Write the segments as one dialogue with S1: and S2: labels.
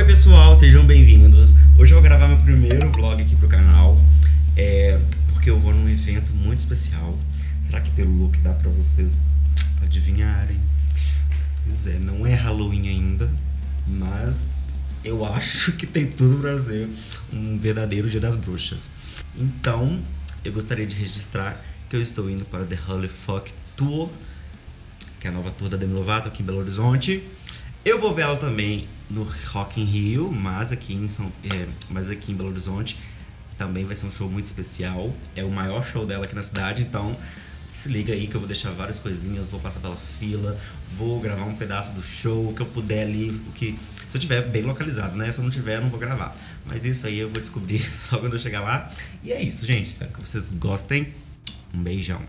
S1: Oi pessoal, sejam bem-vindos. Hoje eu vou gravar meu primeiro vlog aqui pro canal, porque eu vou num evento muito especial. Será que pelo look dá pra vocês adivinharem? Pois é, não é Halloween ainda, mas eu acho que tem tudo pra ser um verdadeiro Dia das Bruxas. Então, eu gostaria de registrar que eu estou indo para The Holy Folk Tour, que é a nova tour da Demi Lovato aqui em Belo Horizonte. Eu vou ver ela também no Rock in Rio, mas aqui em Belo Horizonte também vai ser um show muito especial. É o maior show dela aqui na cidade, então se liga aí que eu vou deixar várias coisinhas, vou passar pela fila, vou gravar um pedaço do show, o que eu puder ali, se eu tiver bem localizado, né? Se eu não tiver, eu não vou gravar. Mas isso aí eu vou descobrir só quando eu chegar lá. E é isso, gente. Espero que vocês gostem. Um beijão.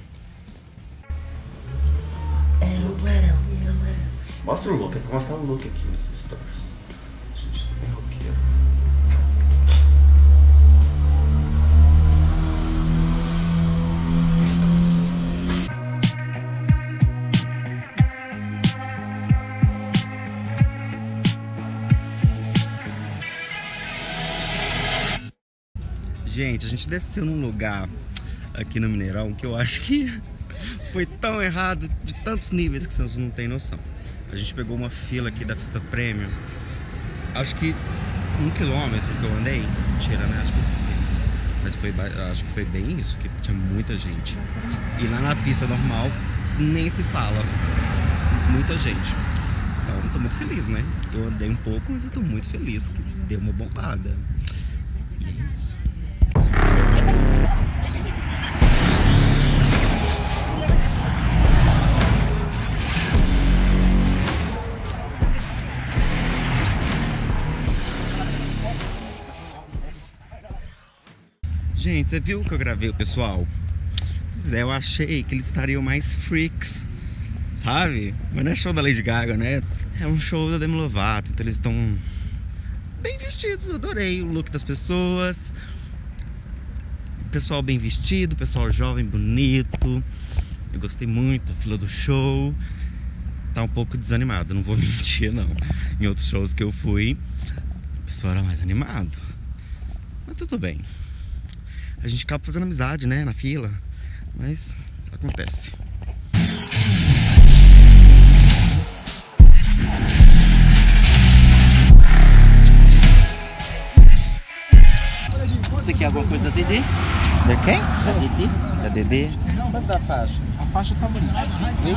S1: Mostra o look, eu vou mostrar o look aqui nessas stories. Gente, isso é bem roqueiro. Gente, a gente desceu num lugar aqui no Mineirão que eu acho que foi tão errado de tantos níveis que vocês não tem noção. A gente pegou uma fila aqui da Vista Premium. Acho que 1 quilômetro que eu andei. Mentira, né? Acho que é isso. Mas acho que foi bem isso, que tinha muita gente. E lá na pista normal, nem se fala. Muita gente. Então, eu tô muito feliz, né? Eu andei um pouco, mas eu tô muito feliz que deu uma bombada. E é isso. Gente, você viu que eu gravei o pessoal? Pois é, eu achei que eles estariam mais freaks, sabe? Mas não é show da Lady Gaga, né? É um show da Demi Lovato, então eles estão bem vestidos. Eu adorei o look das pessoas. Pessoal bem vestido, pessoal jovem, bonito. Eu gostei muito da fila do show. Tá um pouco desanimado, não vou mentir não. Em outros shows que eu fui, o pessoal era mais animado. Mas tudo bem. A gente acaba fazendo amizade, né, na fila, mas acontece.
S2: Você quer alguma coisa da Dedê?
S1: Da quem?
S2: Da Dedê?
S1: Da Dedê?
S2: Quanto da faixa? A faixa tá bonita. 20.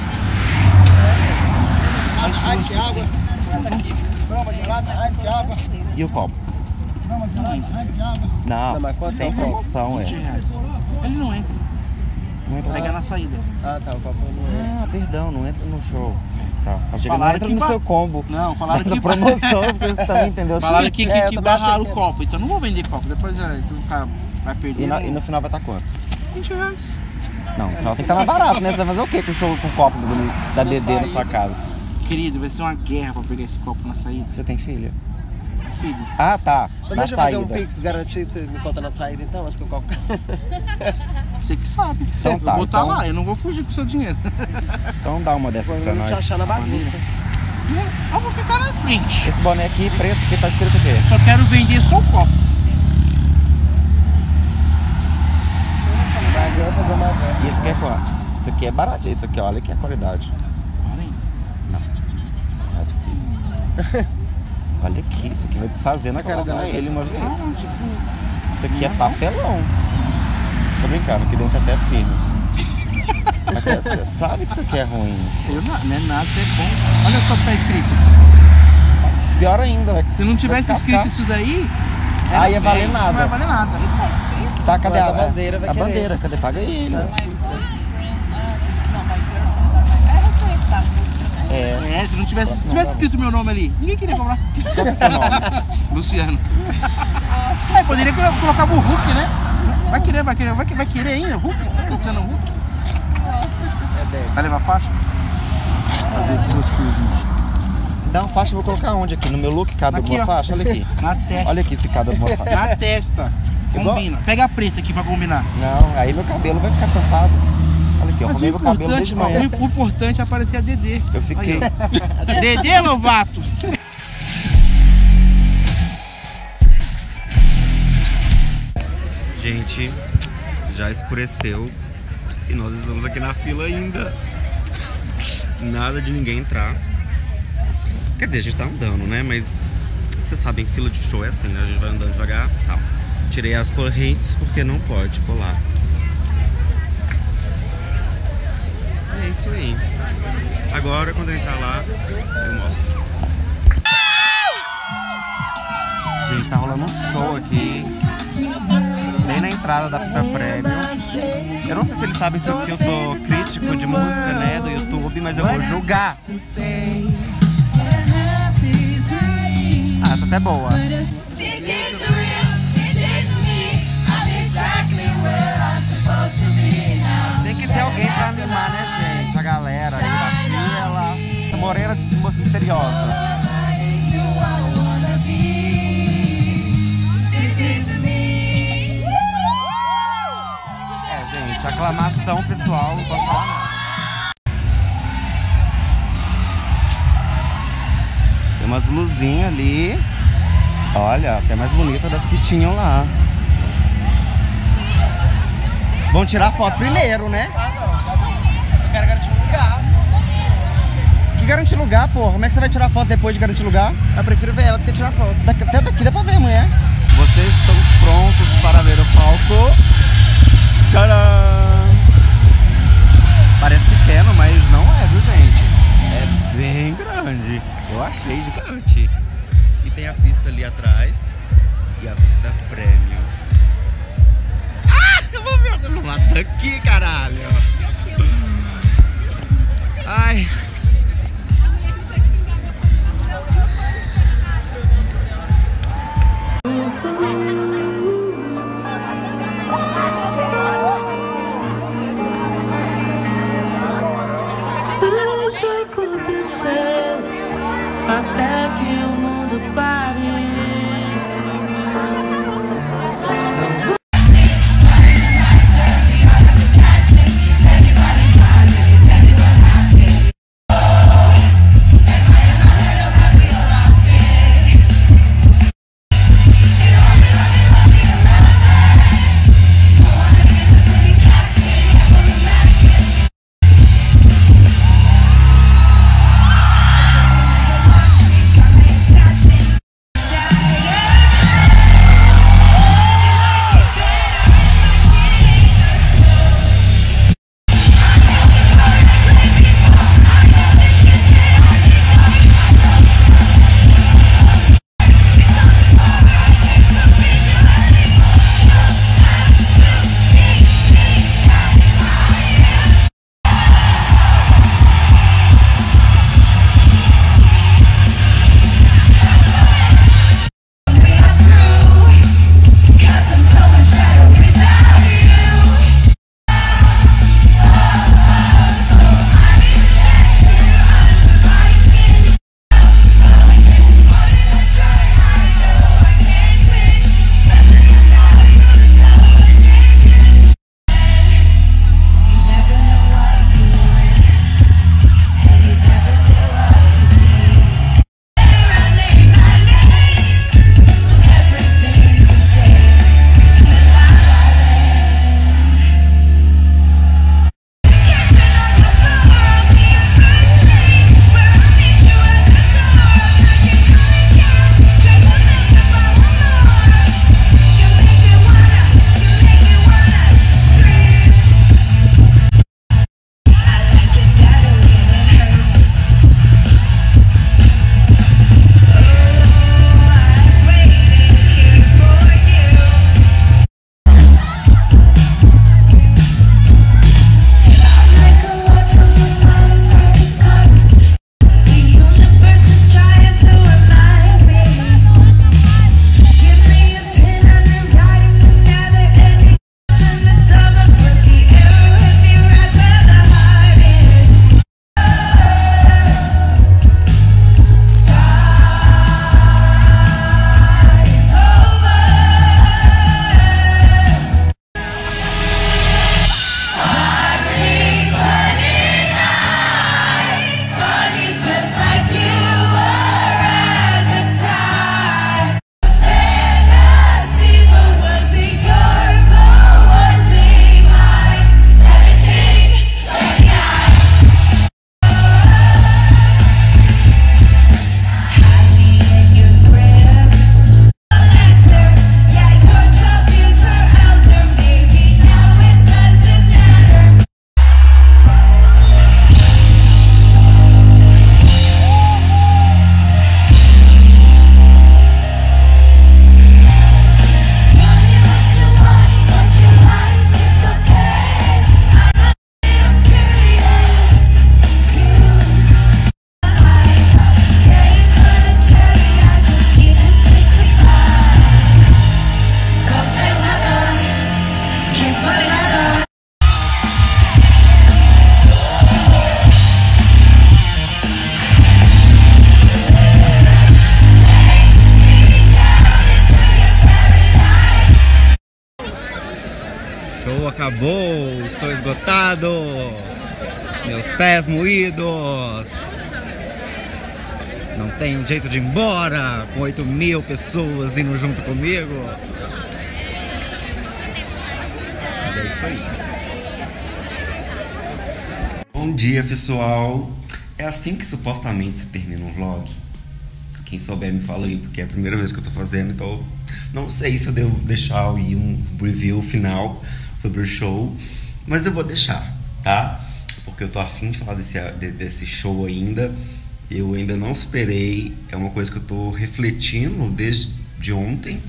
S1: E o copo? Não, sem promoção,
S2: Ele não entra.
S1: Não entra.
S2: Pega na saída.
S3: Ah, tá, o copo não entra.
S1: Ah, perdão, não entra no show. Tá. Achei que não
S2: Falaram
S1: entra
S2: que
S1: no seu combo.
S2: Não, falaram que
S1: promoção, você também entendeu?
S2: Falaram que
S3: eu
S2: barraram
S3: também
S2: o copo, então não vou vender copo. Depois vai perder.
S1: E no final vai estar quanto?
S2: 20 reais.
S1: Não, no final tem que estar mais barato, né? Você vai fazer o quê com o show com o copo da Dedê na sua casa?
S2: Querido, vai ser uma guerra pra pegar esse copo na saída.
S1: Você tem filho?
S2: Filho.
S1: Ah, tá.
S3: Então
S1: Na
S3: deixa eu
S1: saída.
S3: fazer um pix garantido, você me conta na saída então, antes que eu coloque.
S2: Você que sabe.
S1: Então tá,
S2: eu vou estar
S1: então-
S2: lá, eu não vou fugir com o seu dinheiro.
S1: Então dá uma dessa pra
S3: Vou te
S1: nós.
S3: achar na bagunça.
S2: E eu vou ficar na frente.
S1: Esse boné aqui, preto, que tá escrito o quê?
S2: Só quero vender só o copo.
S3: Vai fazer uma guerra.
S1: E esse aqui é quanto? Esse aqui é barato. Esse aqui, olha que é a qualidade.
S2: 40.
S1: Não é possível. Olha aqui, isso aqui vai desfazendo a cara dela ele uma vez. Isso aqui é papelão. Tô brincando, aqui dentro até é firme. Mas você sabe que isso aqui é ruim.
S2: Não é nada, isso é bom. Olha só o que tá escrito.
S1: Pior ainda, vai.
S2: Se não tivesse escrito isso daí,
S1: Ah, ia valer nada.
S2: Não ia valer nada.
S1: Tá, cadê
S3: Mas a bandeira vai
S1: a
S3: querer.
S1: bandeira? Cadê? Paga ele.
S2: Se não tivesse escrito meu nome ali, ninguém queria comprar.
S1: Qual que é seu nome?
S2: Luciano. Poderia colocar o Hulk, né? Vai querer ainda? Hulk? Será Luciano Hulk? Vai levar faixa? Fazer 2 por 20.
S1: Dá uma faixa, eu vou colocar onde aqui? No meu look cabe
S2: Aqui,
S1: alguma
S2: ó.
S1: faixa? Olha aqui.
S2: Na testa.
S1: Olha aqui se cabe alguma faixa.
S2: Na testa. Combina. Pega a preta aqui pra combinar.
S1: Não, aí meu cabelo vai ficar tampado. Olha aqui, eu arrumei meu cabelo desde manhã.
S2: O importante é aparecer a Dedê.
S1: Eu fiquei...
S2: Dedê Lovato.
S1: Gente, já escureceu e nós estamos aqui na fila ainda. Nada de ninguém entrar. Quer dizer, a gente tá andando, né? Mas vocês sabem, fila de show é assim, né? A gente vai andando devagar, tal. Tirei as correntes porque não pode colar. É isso aí. Agora, quando eu entrar lá, eu mostro. Gente, tá rolando um show aqui. Bem na entrada da pista prévia. Eu não sei se eles sabem que eu sou crítico de música, né, do YouTube, mas eu vou julgar. Ah, essa até é boa. Tem que ter alguém pra animar, né, gente? A galera aí da fila. Essa morena de moça misteriosa. Aclamação, pessoal, não posso falar nada. Tem umas blusinhas ali. Olha, até mais bonita das que tinham lá. Vão tirar foto primeiro, né?
S3: Eu quero garantir um lugar.
S1: Que garantir lugar, porra? Como é que você vai tirar foto depois de garantir lugar?
S3: Eu prefiro ver ela do que tirar foto.
S1: Até daqui dá pra ver, mulher. Vocês estão prontos para ver o palco? Tcharam! Parece pequeno, mas não é, viu, gente? É bem grande. Eu achei gigante. E tem a pista ali atrás. E a pista premium. Ah! Eu vou ver outro lado aqui, caralho! Ai!
S4: Até que o mundo pare.
S5: acabou, estou esgotado, meus pés moídos, não tenho jeito de ir embora com 8.000 pessoas indo junto comigo. Mas é isso aí.
S1: Bom dia, pessoal. É assim que supostamente se termina um vlog. Quem souber me fala aí, porque é a primeira vez que eu tô fazendo, então não sei se eu devo deixar aí um review final sobre o show, mas eu vou deixar, tá? Porque eu tô afim de falar desse show ainda. Eu ainda não superei, é uma coisa que eu tô refletindo desde ontem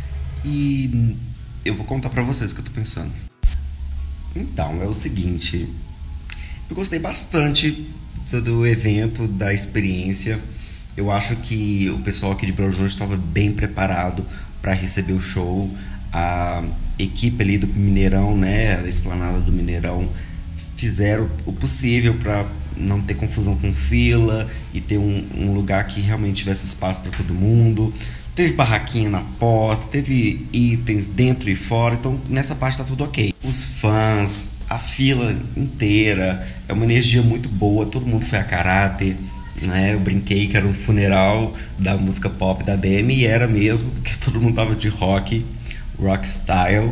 S1: e eu vou contar pra vocês o que eu tô pensando. Então, é o seguinte, eu gostei bastante do evento, da experiência. Eu acho que o pessoal aqui de Belo Horizonte estava bem preparado para receber o show. A equipe ali do Mineirão, né, a Esplanada do Mineirão, fizeram o possível para não ter confusão com fila e ter um lugar que realmente tivesse espaço para todo mundo. Teve barraquinha na porta, teve itens dentro e fora, então nessa parte tá tudo ok. Os fãs, a fila inteira, é uma energia muito boa, todo mundo foi a caráter, né? Eu brinquei que era um funeral da música pop da Demi, e era mesmo, porque todo mundo tava de rock style,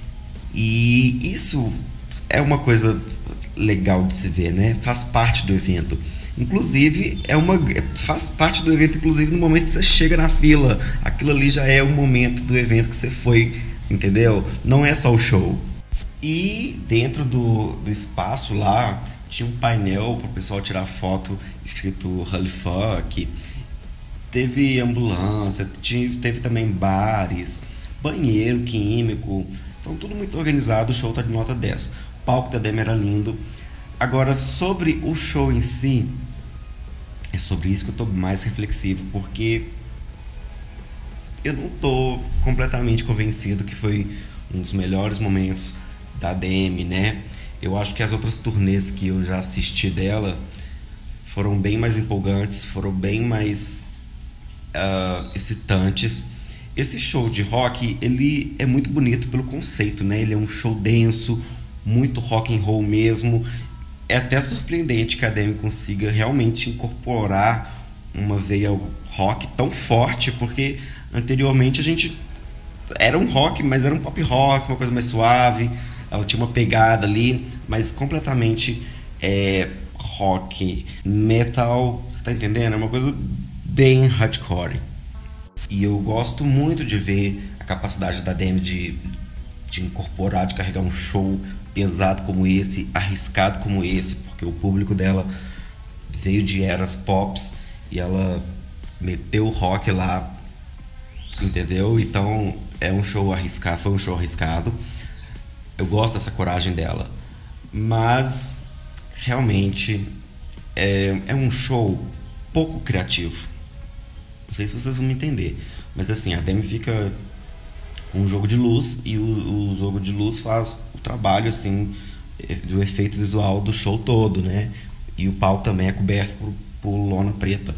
S1: e isso é uma coisa legal de se ver, né? Faz parte do evento. Inclusive, faz parte do evento, inclusive, no momento que você chega na fila. Aquilo ali já é o momento do evento que você foi, entendeu? Não é só o show. E dentro do espaço lá, tinha um painel para o pessoal tirar foto escrito Holy Fuck. Teve ambulância, teve também bares, banheiro químico. Então, tudo muito organizado, o show tá de nota 10. O palco da Demi era lindo. Agora, sobre o show em si, é sobre isso que eu tô mais reflexivo, porque eu não tô completamente convencido que foi um dos melhores momentos da Demi, né? Eu acho que as outras turnês que eu já assisti dela foram bem mais empolgantes, foram bem mais excitantes. Esse show de rock, ele é muito bonito pelo conceito, né? Ele é um show denso, muito rock and roll mesmo. É até surpreendente que a Demi consiga realmente incorporar uma veia rock tão forte, porque anteriormente a gente era um rock, mas era um pop rock, uma coisa mais suave. Ela tinha uma pegada ali, mas completamente rock, metal, você tá entendendo? É uma coisa bem hardcore. E eu gosto muito de ver a capacidade da Demi de incorporar, de carregar um show pesado como esse, arriscado como esse, porque o público dela veio de eras pops e ela meteu o rock lá, entendeu? Então é um show arriscado, foi um show arriscado. Eu gosto dessa coragem dela, mas realmente é um show pouco criativo. Não sei se vocês vão me entender, mas assim, a Demi fica com um jogo de luz e o jogo de luz faz o trabalho assim do efeito visual do show todo, né? E o palco também é coberto por lona preta.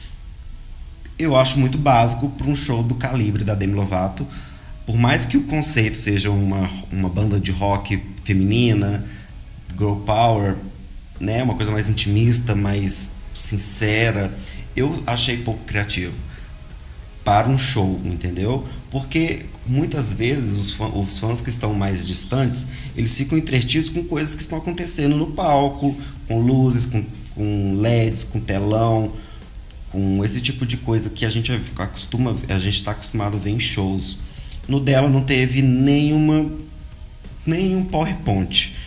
S1: Eu acho muito básico para um show do calibre da Demi Lovato, por mais que o conceito seja uma banda de rock feminina, girl power, né? Uma coisa mais intimista, mais sincera. Eu achei pouco criativo para um show, entendeu? Porque muitas vezes os fãs que estão mais distantes, eles ficam entretidos com coisas que estão acontecendo no palco, com luzes, com LEDs, com telão, com esse tipo de coisa que a gente está acostumado a ver em shows. No dela não teve nenhum PowerPoint.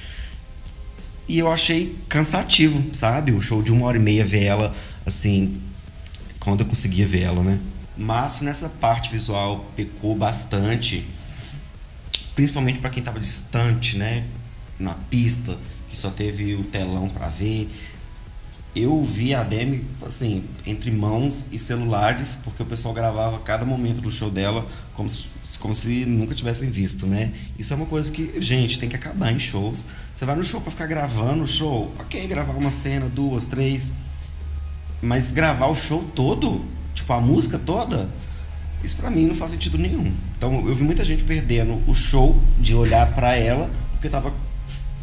S1: E eu achei cansativo, sabe? O show de 1h30 ver ela, assim, quando eu conseguia ver ela, né? Mas nessa parte visual pecou bastante, principalmente para quem estava distante, né? Na pista, que só teve o telão para ver. Eu vi a Demi, assim, entre mãos e celulares, porque o pessoal gravava cada momento do show dela como se nunca tivessem visto, né? Isso é uma coisa que, gente, tem que acabar em shows. Você vai no show para ficar gravando o show, ok, gravar uma cena, 2, 3, mas gravar o show todo, tipo a música toda, isso pra mim não faz sentido nenhum. Então eu vi muita gente perdendo o show de olhar pra ela, porque tava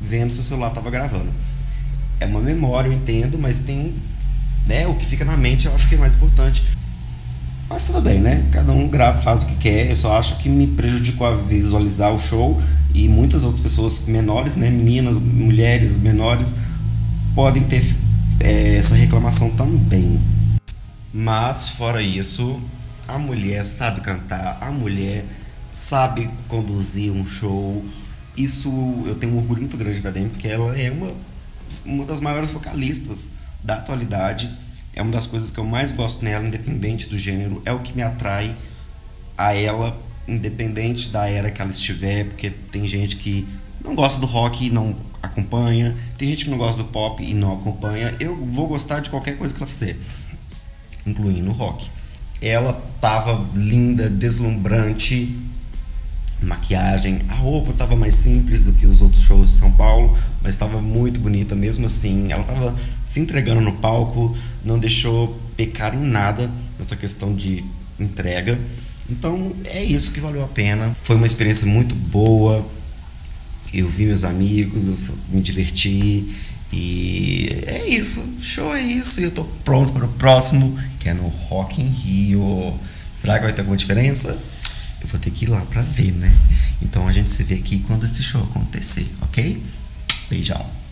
S1: vendo se o celular tava gravando. É uma memória, eu entendo, mas tem, né, o que fica na mente eu acho que é mais importante. Mas tudo bem, né? Cada um grava, faz o que quer. Eu só acho que me prejudicou a visualizar o show, e muitas outras pessoas menores, né, meninas, mulheres menores, podem ter essa reclamação também. Mas fora isso, a mulher sabe cantar, a mulher sabe conduzir um show. Isso eu tenho um orgulho muito grande da Demi, porque ela é uma das maiores vocalistas da atualidade. É uma das coisas que eu mais gosto nela, independente do gênero. É o que me atrai a ela, independente da era que ela estiver. Porque tem gente que não gosta do rock e não acompanha. Tem gente que não gosta do pop e não acompanha. Eu vou gostar de qualquer coisa que ela fizer, incluindo o rock. Ela tava linda, deslumbrante. Maquiagem, a roupa estava mais simples do que os outros shows de São Paulo, mas estava muito bonita mesmo assim. Ela estava se entregando no palco, não deixou pecar em nada nessa questão de entrega. Então é isso que valeu a pena. Foi uma experiência muito boa. Eu vi meus amigos, eu me diverti, e é isso. Show é isso, e eu tô pronto para o próximo, que é no Rock in Rio. Será que vai ter alguma diferença? Eu vou ter que ir lá pra ver, né? Então a gente se vê aqui quando esse show acontecer, ok? Beijão.